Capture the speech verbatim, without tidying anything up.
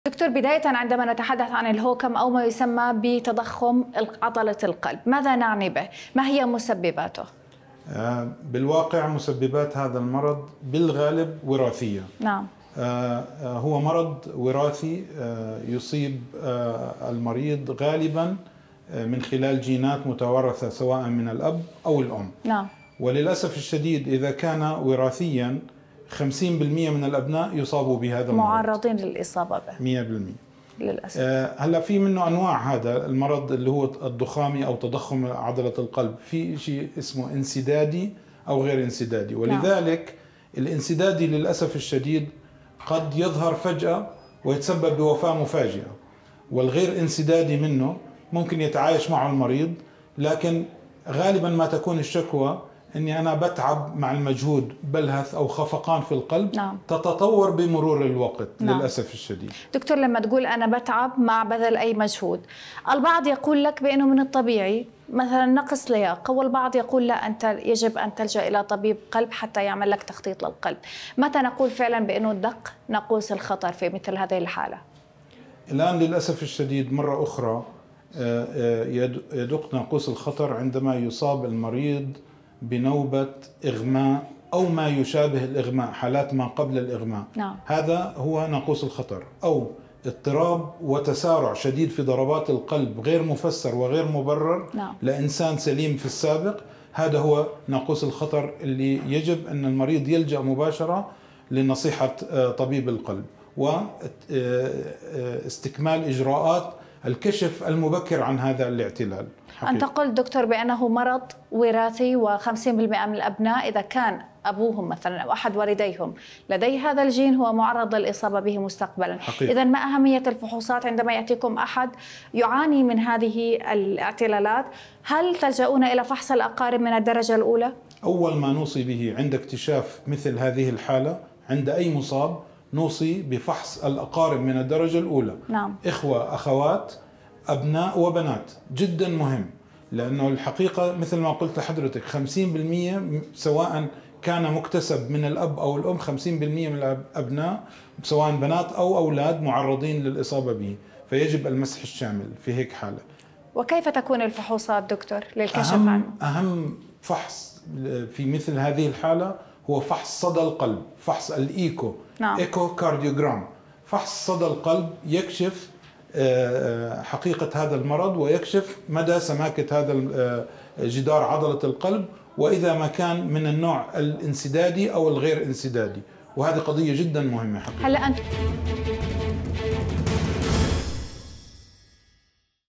دكتور، بداية عندما نتحدث عن الهوكم أو ما يسمى بتضخم عضلة القلب، ماذا نعني به؟ ما هي مسبباته؟ بالواقع مسببات هذا المرض بالغالب وراثية. نعم. هو مرض وراثي يصيب المريض غالبا من خلال جينات متوارثة سواء من الأب أو الأم. نعم. وللأسف الشديد إذا كان وراثيا خمسين بالمئة من الأبناء يصابوا بهذا المرض، معرضين للإصابة به مئة بالمئة للأسف. آه هلا في منه أنواع هذا المرض اللي هو الضخامي أو تضخم عضلة القلب، في شيء اسمه انسدادي أو غير انسدادي، ولذلك نعم. الانسدادي للأسف الشديد قد يظهر فجأة ويتسبب بوفاة مفاجئة، والغير انسدادي منه ممكن يتعايش معه المريض، لكن غالبا ما تكون الشكوى اني انا بتعب مع المجهود، بلهث او خفقان في القلب. نعم. تتطور بمرور الوقت. نعم. للاسف الشديد. دكتور، لما تقول انا بتعب مع بذل اي مجهود، البعض يقول لك بانه من الطبيعي مثلا نقص لياقه، والبعض يقول لا، انت يجب ان تلجا الى طبيب قلب حتى يعمل لك تخطيط للقلب. متى نقول فعلا بانه دق ناقوس الخطر في مثل هذه الحاله؟ الان للاسف الشديد مره اخرى يدق ناقوس الخطر عندما يصاب المريض بنوبة إغماء أو ما يشابه الإغماء، حالات ما قبل الإغماء. نعم. هذا هو ناقوس الخطر، أو اضطراب وتسارع شديد في ضربات القلب غير مفسر وغير مبرر. نعم. لإنسان سليم في السابق. هذا هو ناقوس الخطر اللي يجب أن المريض يلجأ مباشرة لنصيحة طبيب القلب واستكمال إجراءات الكشف المبكر عن هذا الاعتلال. حقيقة. أنت قلت دكتور بأنه مرض وراثي، وخمسين بالمئة من الأبناء إذا كان أبوهم مثلا أو أحد والديهم لديه هذا الجين هو معرض للإصابة به مستقبلا. إذا ما أهمية الفحوصات عندما يأتيكم أحد يعاني من هذه الاعتلالات؟ هل تلجؤون إلى فحص الأقارب من الدرجة الأولى؟ أول ما نوصي به عند اكتشاف مثل هذه الحالة عند أي مصاب نوصي بفحص الأقارب من الدرجة الأولى. نعم. إخوة، أخوات، أبناء وبنات، جدا مهم، لأنه الحقيقة مثل ما قلت لحضرتك خمسين بالمئة سواء كان مكتسب من الأب أو الأم، خمسين بالمئة من الأبناء سواء بنات أو أولاد معرضين للإصابة به، فيجب المسح الشامل في هيك حالة. وكيف تكون الفحوصات دكتور للكشف أهم عنه؟ أهم فحص في مثل هذه الحالة هو فحص صدى القلب، فحص الإيكو. نعم. إيكو كارديوغرام. فحص صدى القلب يكشف حقيقة هذا المرض ويكشف مدى سماكة هذا جدار عضلة القلب، وإذا ما كان من النوع الانسدادي أو الغير انسدادي، وهذه قضية جدا مهمة حقيقة. هلا أنت